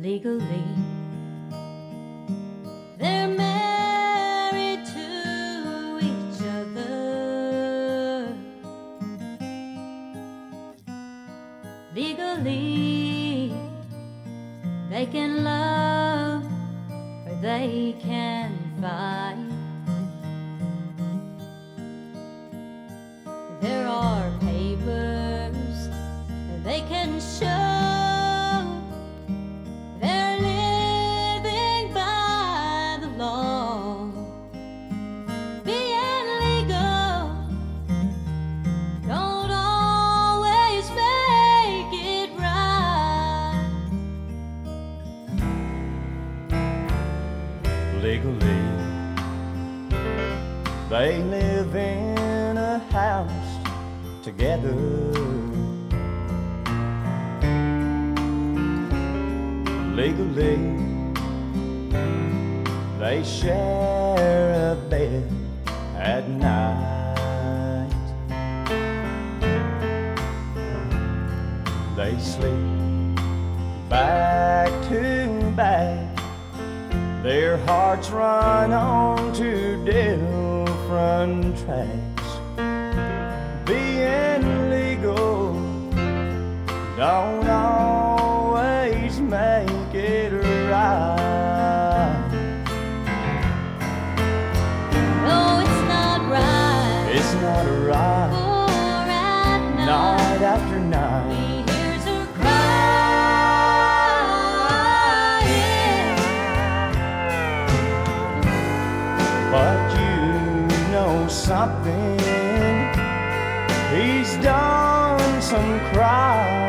legally. They're married to each other. Legally, they can love or they can fight. There are papers they can show they're living by the law. Being legal don't always make it right. Legally, they live in a house together. Legally, they share a bed at night. They sleep back to back. Their hearts run on two different tracks. Being legal don't always make it right. No, it's not right. It's not right. For at Night after night. he hears her crying. But you know something, he's done some crying.